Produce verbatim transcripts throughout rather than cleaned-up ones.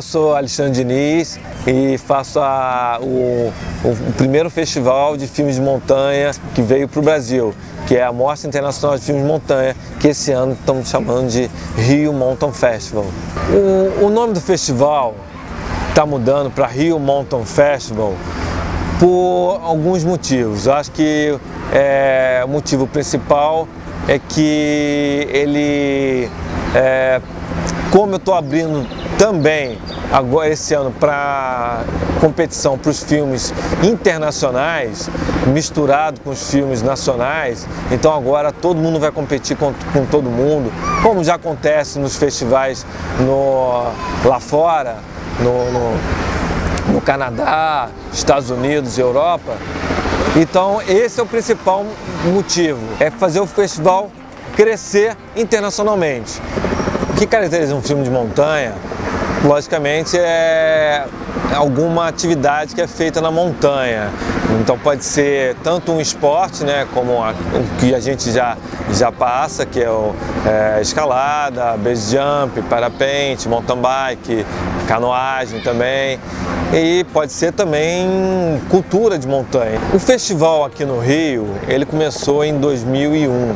sou Alexandre Diniz e faço a, o, o primeiro festival de filmes de montanha que veio para o Brasil, que é a Mostra Internacional de Filmes de Montanha, que esse ano estamos chamando de Rio Mountain Festival. O, o nome do festival está mudando para Rio Mountain Festival por alguns motivos. Eu acho que é, o motivo principal é que ele, é, como eu estou abrindo também agora esse ano para competição para os filmes internacionais, misturado com os filmes nacionais, então agora todo mundo vai competir com, com todo mundo, como já acontece nos festivais no, lá fora, no, no, no Canadá, Estados Unidos e Europa. Então esse é o principal motivo, é fazer o festival crescer internacionalmente. O que caracteriza um filme de montanha, logicamente, é alguma atividade que é feita na montanha. Então pode ser tanto um esporte, né, como a, o que a gente já, já passa, que é, o, é escalada, base jump, parapente, mountain bike, canoagem também. E pode ser também cultura de montanha. O festival aqui no Rio, ele começou em dois mil e um.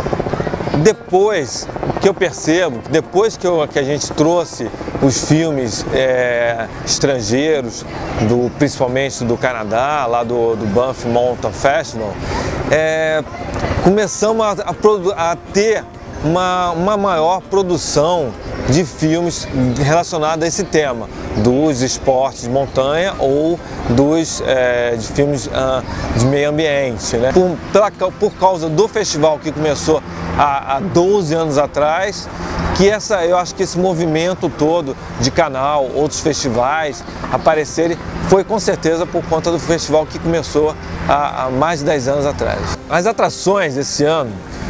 Depois que eu percebo, depois que, eu, que a gente trouxe os filmes é, estrangeiros, do, principalmente do Canadá, lá do, do Banff Mountain Festival, é, começamos a, a, a ter uma, uma maior produção de filmes relacionados a esse tema, dos esportes de montanha ou dos é, de filmes uh, de meio ambiente, né? Por, pra, por causa do festival que começou há, há doze anos atrás, que essa, eu acho que esse movimento todo de canal, outros festivais aparecerem, foi com certeza por conta do festival que começou há, há mais de dez anos atrás. As atrações desse ano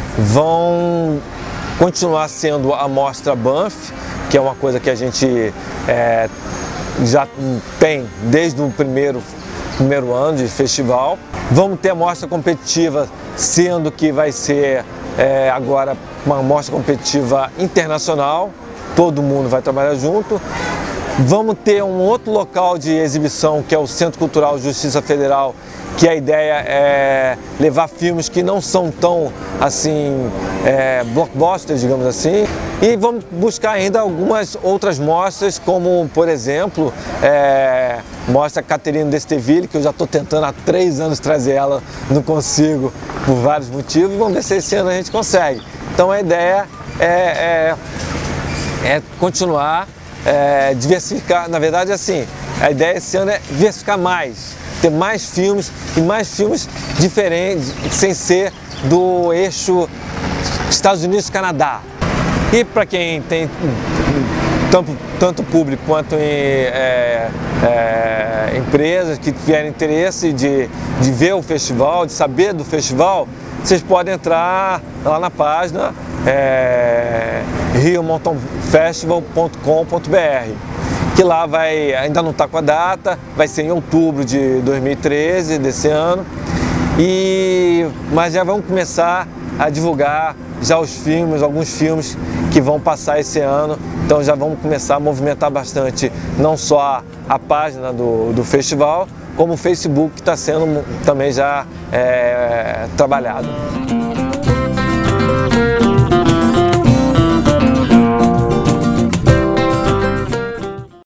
vão continuar sendo a Mostra Banff, que é uma coisa que a gente é, já tem desde o primeiro, primeiro ano de festival. Vamos ter a mostra competitiva, sendo que vai ser é, agora uma mostra competitiva internacional, todo mundo vai trabalhar junto. Vamos ter um outro local de exibição, que é o Centro Cultural Justiça Federal, que a ideia é levar filmes que não são tão assim é, blockbusters, digamos assim. E vamos buscar ainda algumas outras mostras, como por exemplo, é, mostra Catherine d'Esteville, que eu já estou tentando há três anos trazer ela, não consigo por vários motivos. Vamos ver se esse ano a gente consegue. Então a ideia é, é, é continuar, é, diversificar. Na verdade, assim, a ideia esse ano é diversificar mais, ter mais filmes e mais filmes diferentes, sem ser do eixo Estados Unidos e Canadá. E para quem tem tanto, tanto público quanto em, é, é, empresas que tiverem interesse de, de ver o festival, de saber do festival, vocês podem entrar lá na página é, rio mountain festival ponto com ponto br, que lá vai, ainda não está com a data, vai ser em outubro de dois mil e treze, desse ano, e, mas já vamos começar a divulgar já os filmes, alguns filmes que vão passar esse ano, então já vamos começar a movimentar bastante, não só a, a página do, do festival, como o Facebook, que está sendo também já é, trabalhado.